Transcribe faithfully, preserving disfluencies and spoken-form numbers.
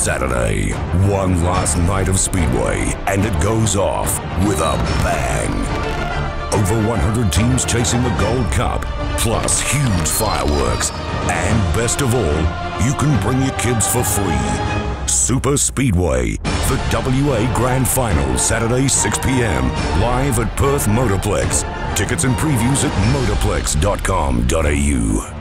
Saturday, one last night of Speedway, and it goes off with a bang. Over one hundred teams chasing the Gold Cup, plus huge fireworks. And best of all, you can bring your kids for free. Super Speedway, the W A Grand Final, Saturday, six p m, live at Perth Motorplex. Tickets and previews at motorplex dot com dot a u.